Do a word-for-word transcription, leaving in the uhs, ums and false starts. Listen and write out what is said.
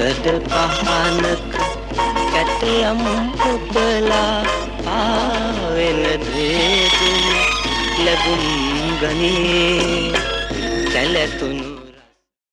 කද පහනක කැටයම් පුතලා ආවෙන දේතුන ලැබුම් ගනී සැලතුණු